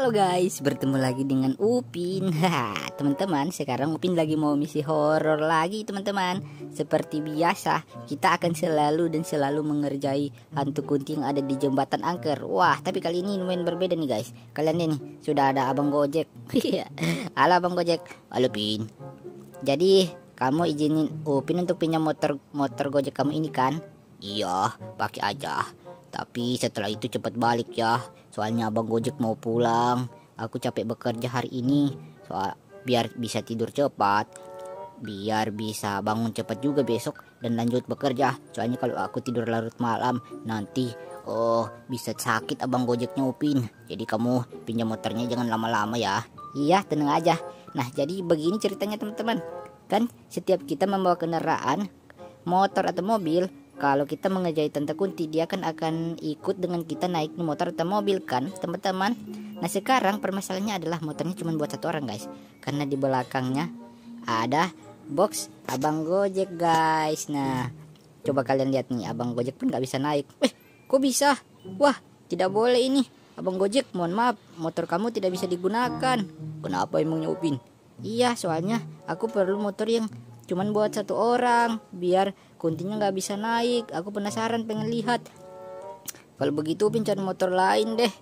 Halo guys, bertemu lagi dengan Upin. Teman-teman, sekarang Upin lagi mau misi horor lagi, teman-teman. Seperti biasa, kita akan selalu mengerjai hantu kunti yang ada di jembatan angker. Wah, tapi kali ini lumayan berbeda nih guys. Kalian ini sudah ada Abang Gojek. Halo Abang Gojek. Halo Pin. Jadi, kamu izinin Upin untuk pinjam motor Gojek kamu ini kan? Iya, pakai aja. Tapi setelah itu cepat balik ya. Soalnya Abang Gojek mau pulang. Aku capek bekerja hari ini. Biar bisa tidur cepat. Biar bisa bangun cepat juga besok dan lanjut bekerja. Soalnya kalau aku tidur larut malam nanti bisa sakit Abang Gojeknya Upin. Jadi kamu pinjam motornya jangan lama-lama ya. Iya, tenang aja. Nah, jadi begini ceritanya teman-teman. Kan setiap kita membawa kendaraan, motor atau mobil, kalau kita mengerjai Tante Kunti, dia akan ikut dengan kita naik di motor atau mobil kan teman-teman. Nah sekarang permasalahannya adalah motornya cuma buat satu orang guys. Karena di belakangnya ada box Abang Gojek guys. Nah coba kalian lihat nih, Abang Gojek pun gak bisa naik. Kok bisa? Wah, tidak boleh ini. Abang Gojek, mohon maaf, motor kamu tidak bisa digunakan. Kenapa emangnya Upin? Iya, soalnya aku perlu motor yang cuman buat satu orang, biar kuntinya nggak bisa naik. Aku penasaran, pengen lihat. Kalau begitu Upin cari motor lain deh.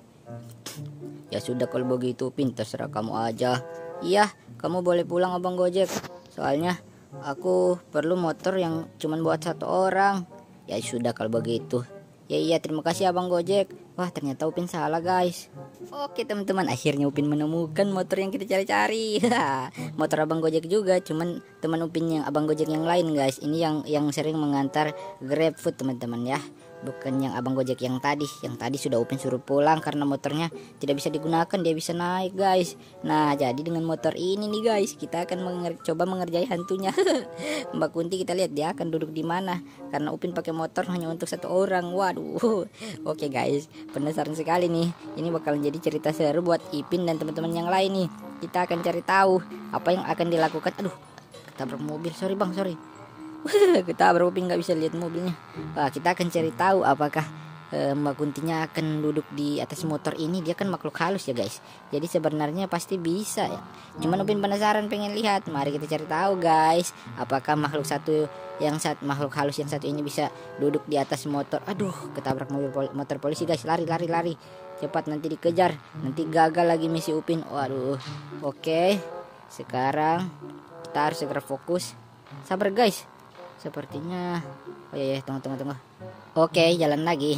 Ya sudah kalau begitu Upin, terserah kamu aja. Iya, kamu boleh pulang Abang Gojek. Soalnya aku perlu motor yang cuman buat satu orang. Ya sudah kalau begitu. Ya iya, terima kasih Abang Gojek. Wah, ternyata Upin salah guys. Oke teman-teman, akhirnya Upin menemukan motor yang kita cari-cari. Motor Abang Gojek juga, cuman teman Upin yang Abang Gojek yang lain guys. Ini yang sering mengantar GrabFood teman-teman ya. Bukan yang Abang Gojek yang tadi. Yang tadi sudah Upin suruh pulang karena motornya tidak bisa digunakan, dia bisa naik guys. Nah jadi dengan motor ini nih guys, kita akan coba mengerjai hantunya. Mbak Kunti, kita lihat dia akan duduk di mana. Karena Upin pakai motor hanya untuk satu orang. Waduh. Oke guys, penasaran sekali nih. Ini bakalan jadi cerita seru buat Ipin dan teman-teman yang lain nih. Kita akan cari tahu apa yang akan dilakukan. Aduh, ketabrak mobil. Sorry bang, sorry. Ketabrak, Upin nggak bisa lihat mobilnya. Wah, kita akan cari tahu apakah Mbak Kuntinya akan duduk di atas motor ini. Dia kan makhluk halus ya guys. Jadi sebenarnya pasti bisa ya. Cuman Upin penasaran, pengen lihat. Mari kita cari tahu guys. Apakah makhluk halus yang satu ini bisa duduk di atas motor. Aduh, ketabrak motor polisi guys. Lari. Cepat, nanti dikejar. Nanti gagal lagi misi Upin. Waduh. Oke. Sekarang kita harus segera fokus. Sabar guys. Sepertinya ya, tunggu. Oke, jalan lagi.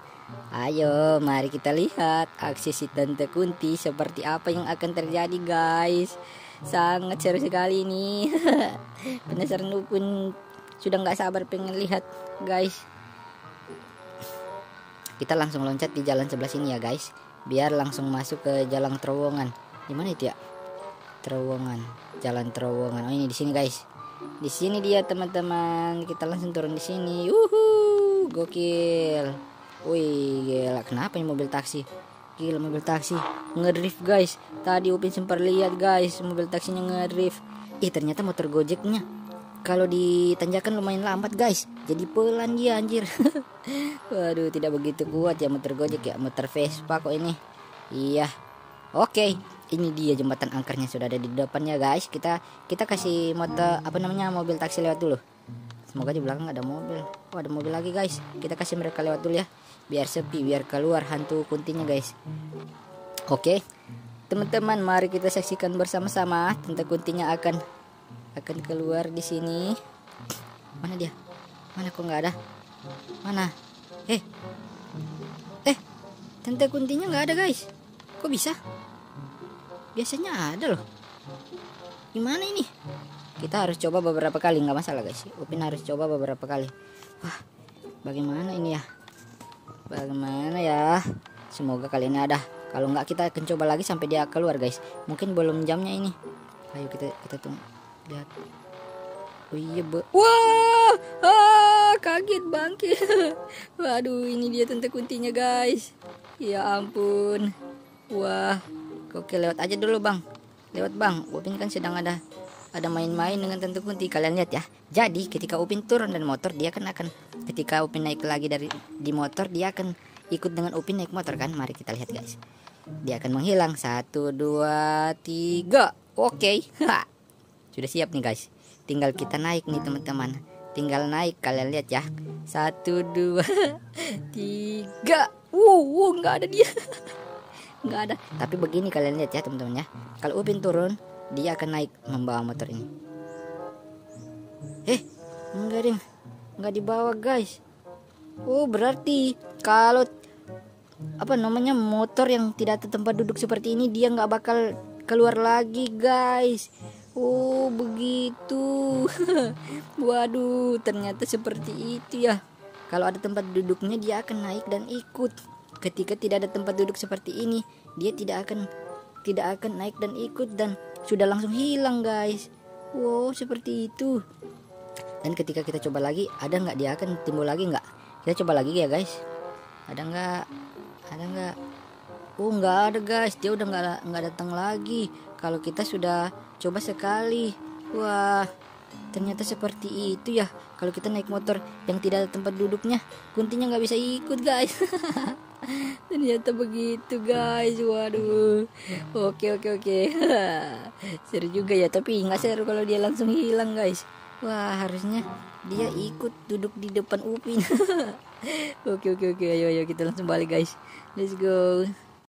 Ayo, mari kita lihat aksi si Tante Kunti seperti apa yang akan terjadi guys. Sangat seru sekali nih. Penasaran Upin, sudah nggak sabar pengen lihat guys. Kita langsung loncat di jalan sebelah sini ya guys, biar langsung masuk ke jalan terowongan. Di mana itu ya? Jalan terowongan. Oh, ini di sini guys. Di sini dia teman-teman. Kita langsung turun di sini. Gokil. Wih, gila. Kenapa ini mobil taksi? Gila, mobil taksi ngedrift guys. Tadi Upin sempat lihat guys, mobil taksinya ngedrift. Ternyata motor Gojeknya kalau ditanjakan lumayan lambat guys. Jadi pelan dia anjir. Waduh, tidak begitu kuat ya motor Gojek ya. Motor Vespa kok ini. Iya. Oke, ini dia jembatan angkernya sudah ada di depannya guys. Kita kasih mobil taksi lewat dulu. Semoga di belakang ada mobil. Oh, ada mobil lagi guys. Kita kasih mereka lewat dulu ya. Biar sepi, biar keluar hantu kuntinya guys. Oke. Teman-teman, mari kita saksikan bersama-sama. Tante Kuntinya akan keluar di sini. Mana dia? Mana, kok nggak ada? Mana? Tante Kuntinya nggak ada guys. Kok bisa? Biasanya ada loh. Gimana ini? Kita harus coba beberapa kali, nggak masalah guys. Upin harus coba beberapa kali. Wah, bagaimana ini ya? Semoga kali ini ada. Kalau nggak, kita akan coba lagi sampai dia keluar guys. Mungkin belum jamnya ini. Ayo kita tunggu. Lihat. Oh iya, wah, kaget bangkit. Waduh, ini dia Tante Kuntinya guys. Ya ampun. Wah, oke, lewat aja dulu bang. Lewat bang. Upin kan sedang ada main-main dengan Tante Kunti. Kalian lihat ya. Jadi ketika Upin turun dari motor, dia akan ketika Upin naik lagi di motor, dia akan ikut dengan Upin naik motor kan. Mari kita lihat guys. dia akan menghilang. 1, 2, 3. Oke. Sudah siap nih guys. Tinggal kita naik nih teman-teman. Tinggal naik, kalian lihat ya. 1, 2, 3. Nggak ada dia. Nggak ada. Tapi begini kalian lihat ya teman-teman ya. Kalau Upin turun, dia akan naik membawa motor ini. Enggak deh. Enggak dibawa guys. Berarti kalau motor yang tidak ada tempat duduk seperti ini, dia nggak bakal keluar lagi guys. Begitu. Waduh, ternyata seperti itu ya. Kalau ada tempat duduknya, dia akan naik dan ikut. Ketika tidak ada tempat duduk seperti ini, dia tidak akan naik dan ikut, dan sudah langsung hilang guys. Seperti itu. Dan ketika kita coba lagi, ada nggak dia akan timbul lagi nggak? Kita coba lagi ya guys. Ada nggak? Nggak ada guys. Dia udah nggak datang lagi. Kalau kita sudah coba sekali. Ternyata seperti itu ya. Kalau kita naik motor yang tidak ada tempat duduknya, kuntinya nggak bisa ikut guys. Ternyata begitu guys. Waduh. Oke. Seru juga ya. Tapi nggak seru kalau dia langsung hilang guys. Harusnya dia ikut duduk di depan Upin. Oke. Ayo kita langsung balik guys. Let's go.